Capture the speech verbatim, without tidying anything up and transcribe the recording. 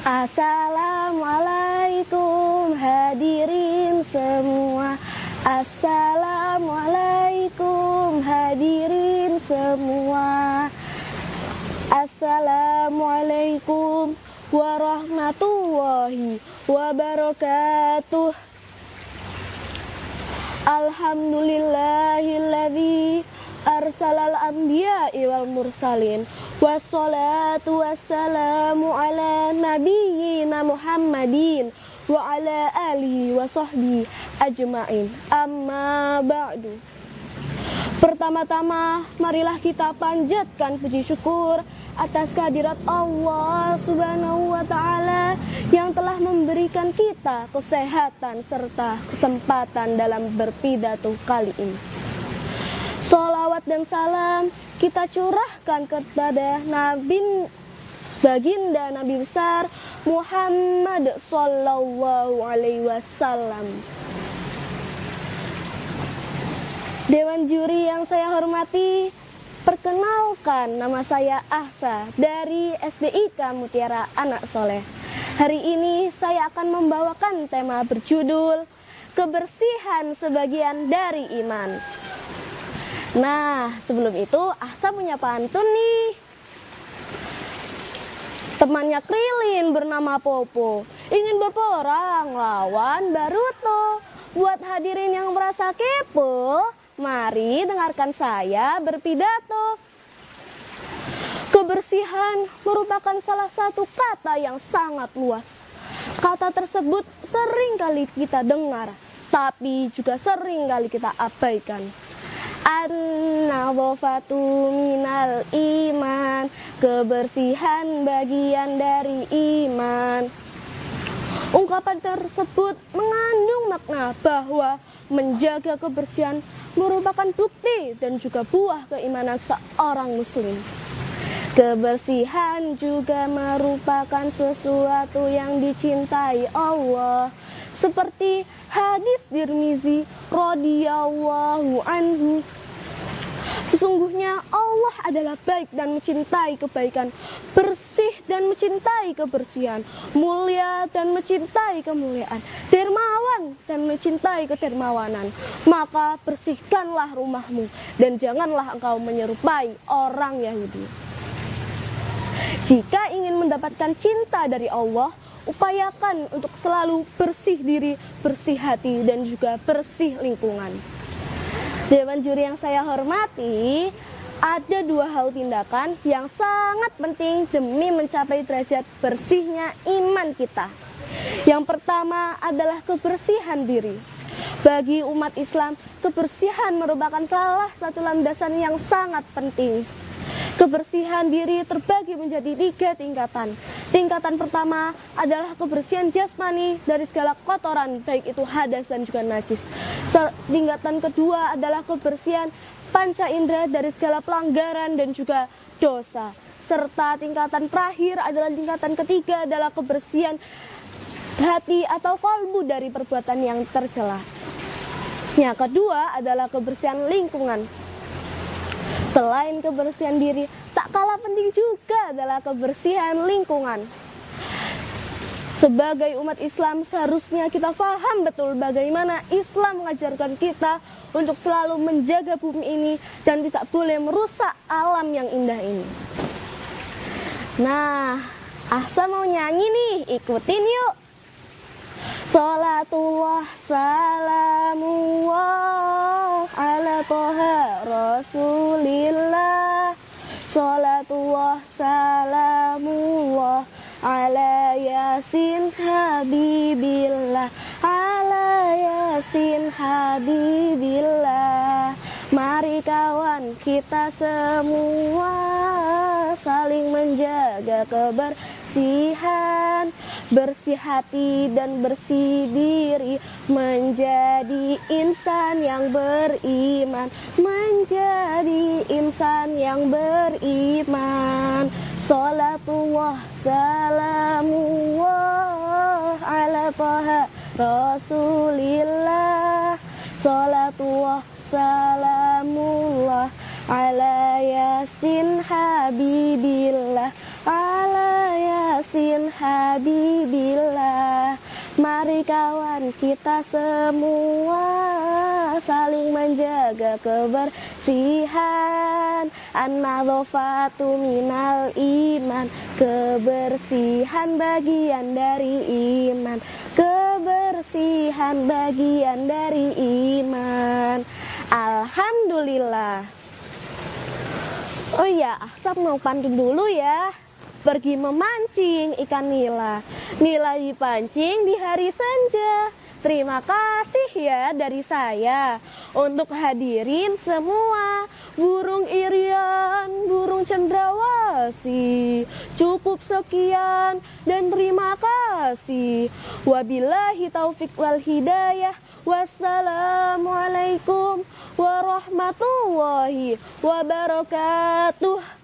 Assalamualaikum hadirin semua. Assalamualaikum hadirin semua. Assalamualaikum warahmatullahi wabarakatuh. Alhamdulillahilladzi arsalal anbiya'i wal mursalin. Wassalatu wassalamu ala nabiyyina Muhammadin wa ala alihi wa sahbihi ajma'in. Amma ba'du. Pertama-tama marilah kita panjatkan puji syukur atas kehadirat Allah Subhanahu wa ta'ala yang telah memberikan kita kesehatan serta kesempatan dalam berpidato kali ini. Sholawat dan salam kita curahkan kepada Nabi baginda Nabi besar Muhammad Sallallahu Alaihi Wasallam. Dewan juri yang saya hormati, perkenalkan nama saya Ahsa dari S D I K Mutiara Anak Soleh. Hari ini saya akan membawakan tema berjudul kebersihan sebagian dari iman. Nah, sebelum itu Ahsa punya pantun nih. Temannya Krilin bernama Popo ingin berperang lawan Baruto. Buat hadirin yang merasa kepo, mari dengarkan saya berpidato. Kebersihan merupakan salah satu kata yang sangat luas. Kata tersebut sering kali kita dengar, tapi juga sering kali kita abaikan. An-nadhafatu minal iman, kebersihan bagian dari iman. Ungkapan tersebut mengandung makna bahwa menjaga kebersihan merupakan bukti dan juga buah keimanan seorang muslim. Kebersihan juga merupakan sesuatu yang dicintai Allah, seperti hadis Tirmizi radhiyallahu anhu. Sesungguhnya Allah adalah baik dan mencintai kebaikan, bersih dan mencintai kebersihan, mulia dan mencintai kemuliaan, dermawan dan mencintai kedermawanan. Maka bersihkanlah rumahmu dan janganlah engkau menyerupai orang Yahudi. Jika ingin mendapatkan cinta dari Allah, upayakan untuk selalu bersih diri, bersih hati, dan juga bersih lingkungan. Dewan juri yang saya hormati, ada dua hal tindakan yang sangat penting demi mencapai derajat bersihnya iman kita. Yang pertama adalah kebersihan diri. Bagi umat Islam, kebersihan merupakan salah satu landasan yang sangat penting. Kebersihan diri terbagi menjadi tiga tingkatan. Tingkatan pertama adalah kebersihan jasmani dari segala kotoran, baik itu hadas dan juga najis. Tingkatan kedua adalah kebersihan panca indera dari segala pelanggaran dan juga dosa. Serta tingkatan terakhir adalah tingkatan ketiga adalah kebersihan hati atau kalbu dari perbuatan yang tercela. Yang kedua adalah kebersihan lingkungan. Selain kebersihan diri, tak kalah penting juga adalah kebersihan lingkungan. Sebagai umat Islam, seharusnya kita paham betul bagaimana Islam mengajarkan kita untuk selalu menjaga bumi ini dan tidak boleh merusak alam yang indah ini. Nah, Ahsa mau nyanyi nih, ikutin yuk. Salatullah salamullah ala toha rasulillah. Salatullah salamullah ala yasin habibillah. Ala yasin habibillah. Mari kawan kita semua saling menjaga kebersihan, bersih hati dan bersih diri, menjadi insan yang beriman, menjadi insan yang beriman. Salatullah salamullah ala toha rasulillah. Salatullah salamullah ala yasin habibillah. Ala yasin habibillah. habibillah. Mari kawan kita semua saling menjaga kebersihan. An-nadhafatu minal iman, kebersihan bagian dari iman. Kebersihan bagian dari iman. Alhamdulillah. Oh iya, Ahsab mau pantun dulu ya. Pergi memancing ikan nila, nila dipancing di hari senja. Terima kasih ya dari saya untuk hadirin semua. Burung irian, burung cendrawasih, cukup sekian dan terima kasih. Wabillahi taufik wal hidayah. Wassalamualaikum warahmatullahi wabarakatuh.